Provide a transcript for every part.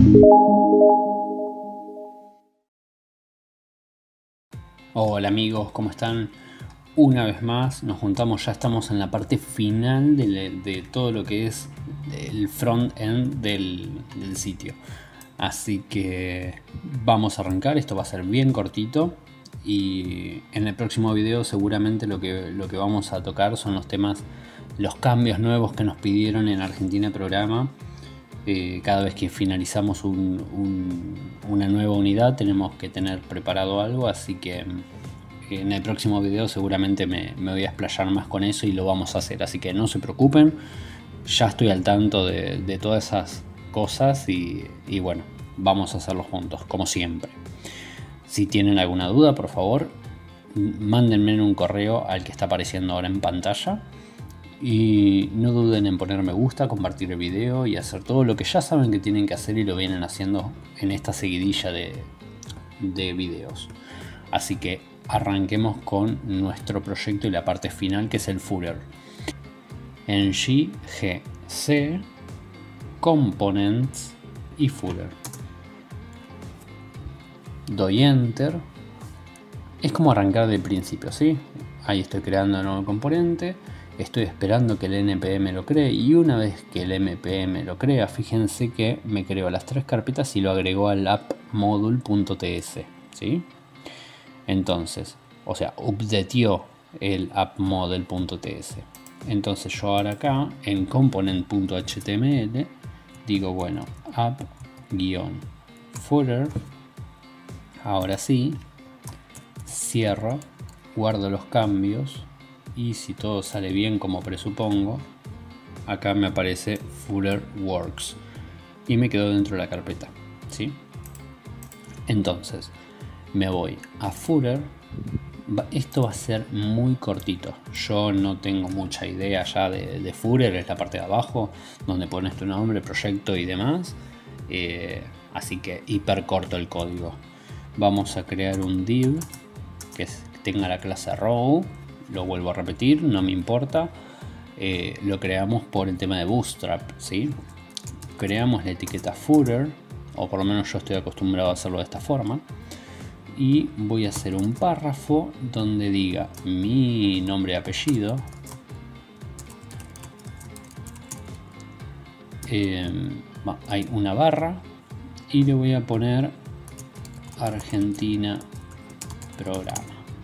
Hola amigos, ¿cómo están? Una vez más nos juntamos, ya estamos en la parte final de todo lo que es el front-end del sitio. Así que vamos a arrancar, esto va a ser bien cortito y en el próximo video seguramente lo que vamos a tocar son los temas, los cambios nuevos que nos pidieron en Argentina Programa. Cada vez que finalizamos una nueva unidad tenemos que tener preparado algo, así que en el próximo video seguramente me voy a explayar más con eso y lo vamos a hacer, así que no se preocupen, ya estoy al tanto de todas esas cosas y bueno, vamos a hacerlo juntos, como siempre. Si tienen alguna duda, por favor, mándenme un correo al que está apareciendo ahora en pantalla. Y no duden en poner me gusta, compartir el video y hacer todo lo que ya saben que tienen que hacer y lo vienen haciendo en esta seguidilla de videos. Así que arranquemos con nuestro proyecto y la parte final, que es el footer. En GC, Components y Footer. Doy Enter. Es como arrancar del principio, ¿sí? Ahí estoy creando un nuevo componente. Estoy esperando que el npm lo cree y una vez que el npm lo crea, fíjense que me creó las tres carpetas y lo agregó al appmodule.ts, ¿sí? Entonces, o sea, updateó el appmodule.ts. Entonces yo ahora acá en component.html digo, bueno, app-footer, ahora sí, cierro, guardo los cambios. Y si todo sale bien como presupongo, acá me aparece Footer Works y me quedo dentro de la carpeta, ¿sí? Entonces me voy a Footer. Esto va a ser muy cortito, yo no tengo mucha idea ya de Footer, es la parte de abajo donde pones tu nombre, proyecto y demás, así que hiper corto el código. Vamos a crear un div que tenga la clase row. Lo vuelvo a repetir, no me importa. Lo creamos por el tema de Bootstrap, ¿sí? Creamos la etiqueta footer, o por lo menos yo estoy acostumbrado a hacerlo de esta forma. Y voy a hacer un párrafo donde diga mi nombre y apellido. Hay una barra y le voy a poner Argentina Programa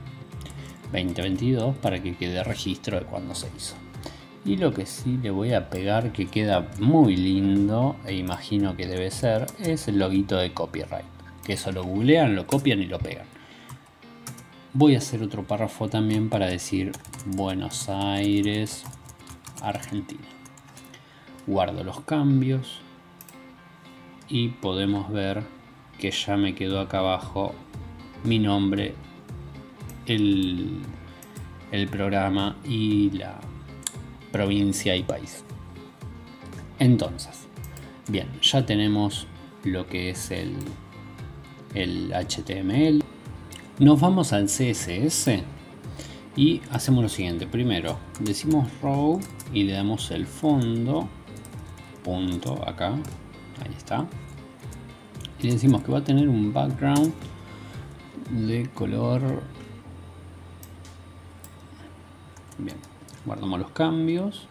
2022 para que quede registro de cuando se hizo. Y lo que sí le voy a pegar, que queda muy lindo e imagino que debe ser, es el loguito de copyright, que eso lo googlean, lo copian y lo pegan. Voy a hacer otro párrafo también para decir Buenos Aires, Argentina. Guardo los cambios y podemos ver que ya me quedó acá abajo mi nombre, el programa y la provincia y país. Entonces, bien, ya tenemos lo que es el HTML. Nos vamos al CSS y hacemos lo siguiente. Primero decimos row y le damos el fondo, punto, acá, ahí está, y le decimos que va a tener un background de color. Bien, guardamos los cambios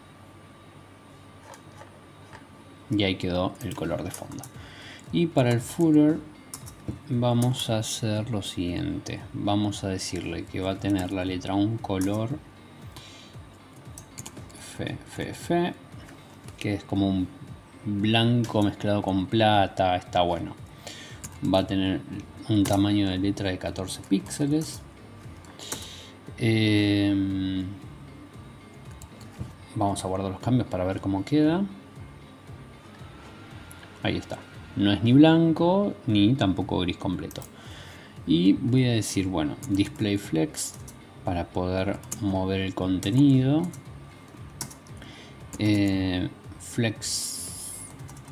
y ahí quedó el color de fondo. Y para el footer vamos a hacer lo siguiente, vamos a decirle que va a tener la letra un color F, que es como un blanco mezclado con plata, está bueno. Va a tener un tamaño de letra de 14 píxeles. Vamos a guardar los cambios para ver cómo queda. Ahí está, no es ni blanco ni tampoco gris completo. Y voy a decir, bueno, display flex para poder mover el contenido. Flex,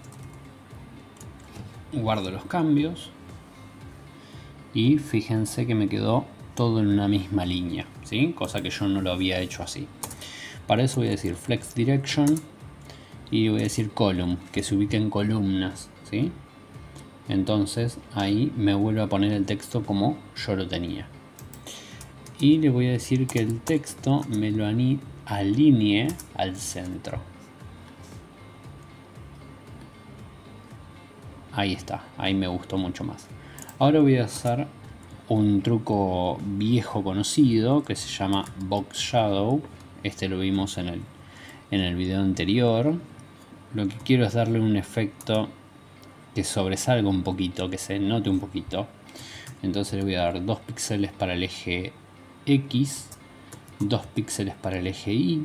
guardo los cambios y fíjense que me quedó todo en una misma línea, ¿sí? Cosa que yo no lo había hecho así. Para eso voy a decir flex direction y voy a decir column, que se ubique en columnas, ¿sí? Entonces ahí me vuelve a poner el texto como yo lo tenía. Y le voy a decir que el texto me lo alinee al centro. Ahí está, ahí me gustó mucho más. Ahora voy a hacer un truco viejo conocido que se llama Box Shadow. Este lo vimos en el video anterior. Lo que quiero es darle un efecto que sobresalga un poquito, que se note un poquito. Entonces le voy a dar 2 píxeles para el eje X, 2 píxeles para el eje Y,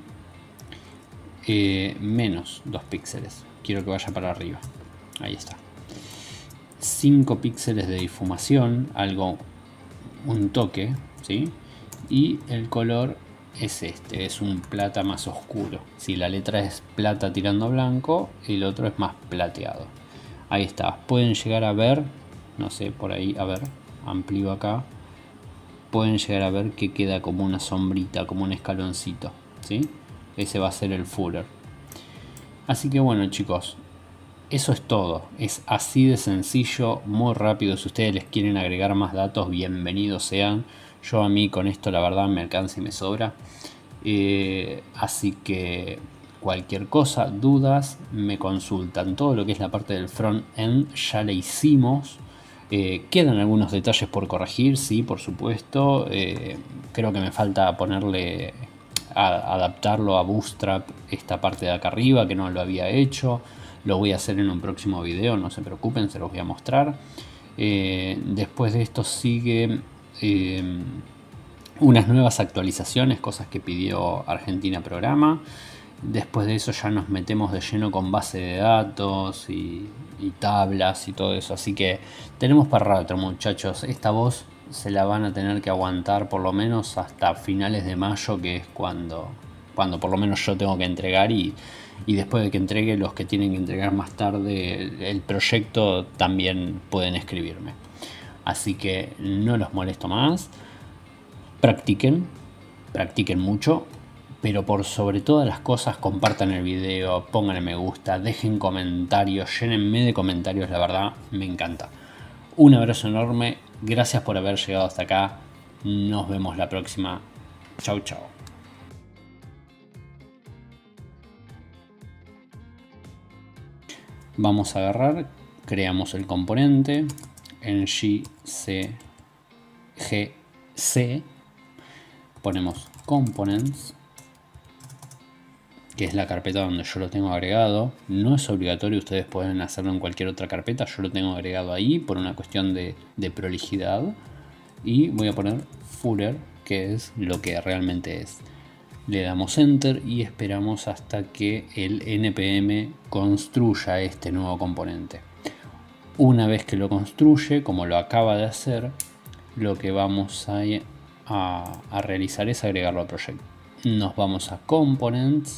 menos 2 píxeles. Quiero que vaya para arriba. Ahí está. 5 píxeles de difumación, un toque, ¿sí? Y el color es este, es un plata más oscuro. Si la letra es plata tirando a blanco, el otro es más plateado. Ahí está, pueden llegar a ver, no sé, por ahí, a ver, amplío acá. Pueden llegar a ver que queda como una sombrita, como un escaloncito, ¿sí? Ese va a ser el footer. Así que bueno, chicos, eso es todo. Es así de sencillo, muy rápido. Si ustedes les quieren agregar más datos, bienvenidos sean. Yo a mí con esto la verdad me alcanza y me sobra. Así que cualquier cosa, dudas, me consultan. Todo lo que es la parte del front-end ya le hicimos. Quedan algunos detalles por corregir, sí, por supuesto. Creo que me falta adaptarlo a Bootstrap, esta parte de acá arriba, que no lo había hecho. Lo voy a hacer en un próximo video, no se preocupen, se los voy a mostrar. Después de esto sigue unas nuevas actualizaciones, cosas que pidió Argentina Programa. Después de eso ya nos metemos de lleno con base de datos y tablas y todo eso. Así que tenemos para rato, muchachos. Esta voz se la van a tener que aguantar por lo menos hasta finales de mayo, que es cuando por lo menos yo tengo que entregar, y después de que entregue, los que tienen que entregar más tarde el proyecto también pueden escribirme. Así que no los molesto más. Practiquen mucho, pero por sobre todas las cosas compartan el video, pónganle me gusta, dejen comentarios, llénenme de comentarios, la verdad me encanta. Un abrazo enorme, gracias por haber llegado hasta acá, nos vemos la próxima, chau chau. Vamos a agarrar, creamos el componente en GC, ponemos components, que es la carpeta donde yo lo tengo agregado. No es obligatorio, ustedes pueden hacerlo en cualquier otra carpeta, yo lo tengo agregado ahí por una cuestión de prolijidad. Y voy a poner footer, que es lo que realmente es. Le damos enter y esperamos hasta que el npm construya este nuevo componente. Una vez que lo construye, como lo acaba de hacer, lo que vamos a realizar es agregarlo al proyecto. Nos vamos a components.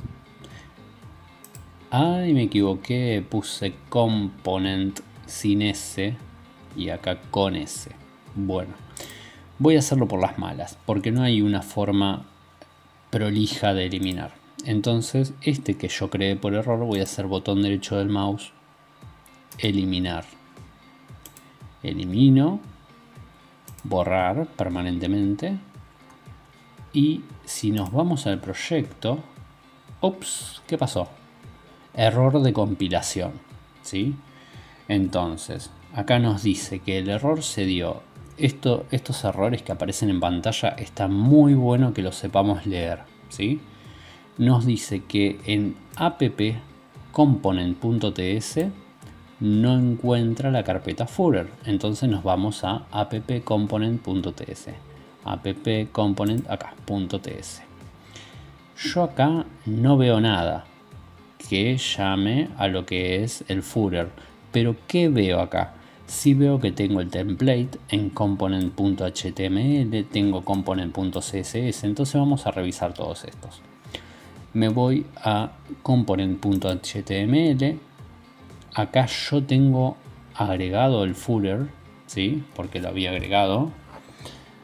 Ay, me equivoqué, puse component sin S y acá con S. Bueno, voy a hacerlo por las malas, porque no hay una forma prolija de eliminar. Entonces, este que yo creé por error, voy a hacer botón derecho del mouse, eliminar. Elimino, borrar permanentemente. Y si nos vamos al proyecto, ups, ¿qué pasó? Error de compilación, ¿sí? Entonces, acá nos dice que el error se dio. Estos errores que aparecen en pantalla está muy bueno que los sepamos leer, ¿sí? Nos dice que en appcomponent.ts no encuentra la carpeta footer. Entonces nos vamos a appcomponent.ts. appcomponent acá, .ts. Yo acá no veo nada que llame a lo que es el footer, pero ¿qué veo acá? Sí veo que tengo el template en component.html, tengo component.css, entonces vamos a revisar todos estos. Me voy a component.html, acá yo tengo agregado el footer, ¿sí? Porque lo había agregado,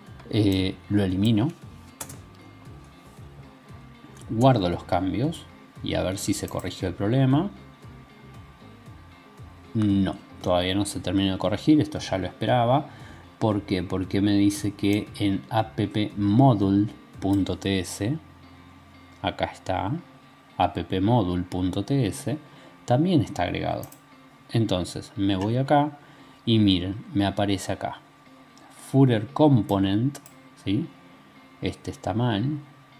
lo elimino, guardo los cambios y a ver si se corrigió el problema. No, todavía no se terminó de corregir, esto ya lo esperaba. ¿Por qué? Porque me dice que en appmodule.ts, acá está, appmodule.ts, también está agregado. Entonces me voy acá y miren, me aparece acá footer component, ¿sí? Este está mal.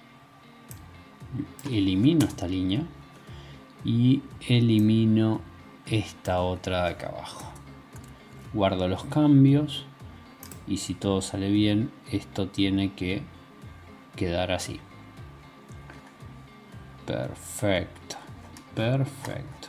Elimino esta línea y elimino esta otra de acá abajo. Guardo los cambios y si todo sale bien, esto tiene que quedar así. Perfecto, perfecto.